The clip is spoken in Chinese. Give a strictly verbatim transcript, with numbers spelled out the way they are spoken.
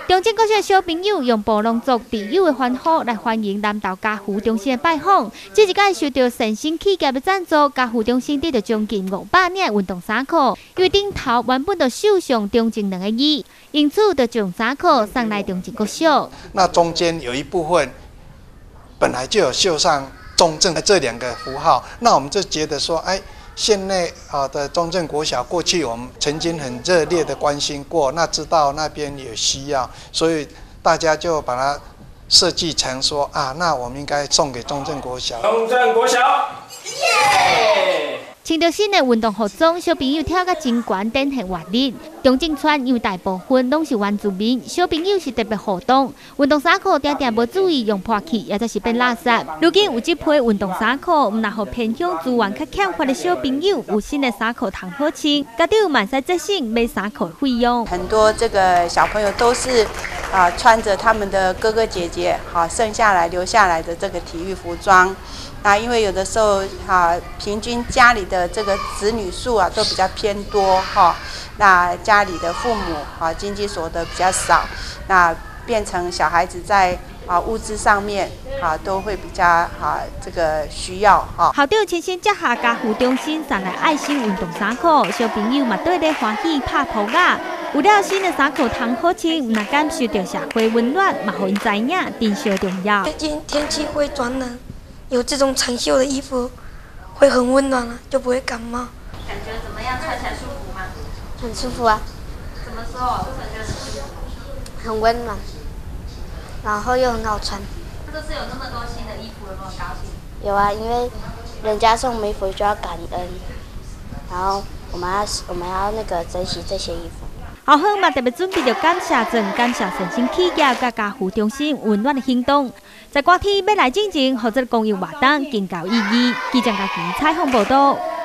中正国小小朋友用布农族特有的欢呼来欢迎南投家福中心的拜访。这一届受到诚信企业的赞助，家福中心得到将近五百领运动衫裤，因为顶头原本就绣上中正两个字，因此就将衫裤送来中正国小。 那中间有一部分本来就有绣上中正这两个符号，那我们就觉得说，哎。 县内啊的中正国小，过去我们曾经很热烈的关心过，那知道那边有需要，所以大家就把它设计成说啊，那我们应该送给中正国小。 中正国小，耶！ 穿着新的运动服装，小朋友跳甲真悬，展现活力。中正村因为大部分拢是原住民，小朋友是特别活动。运动衫裤常常无注意用破去，也就是变垃圾。如今有这批运动衫裤，唔但互偏向资源较欠缺的小朋友有新的衫裤通好穿，家长嘛使节省买衫裤的费用。 很多这个小朋友都是啊穿着他们的哥哥姐姐好剩下来留下来的这个体育服装。 那因为有的时候哈、啊，平均家里的这个子女数啊都比较偏多哈、啊，那家里的父母啊经济所得比较少，那变成小孩子在啊物资上面啊都会比较啊这个需要哈。 校长亲身接下家福中心送来爱心运动衫裤，小朋友嘛对咧欢喜拍扑啊。有了新的衫裤通好穿，唔但感受到社会温暖，嘛互因知影真相重要。 最近天气会转冷。 有这种长袖的衣服，会很温暖了，就不会感冒。 感觉怎么样？穿起来舒服吗？ 很舒服啊。 怎么说？为什么觉得很舒服？ 很温暖，然后又很好穿。 这次有那么多新的衣服，有没有高兴？ 有啊，因为人家送衣服就要感恩，然后我们要我们要那个珍惜这些衣服。 校方嘛特别准备着感谢证，感谢诚信企业甲家福中心温暖的行动。在歌天要来进前，或者公益活动更高意义。记者家己采访报道。